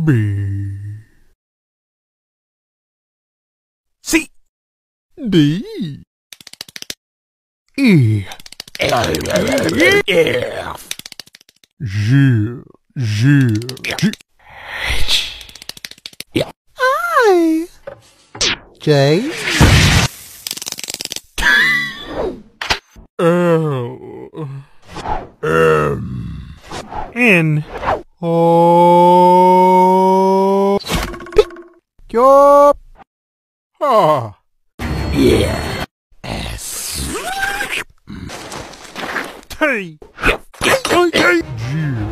B C D E F G H I J L M N O P Q R S T U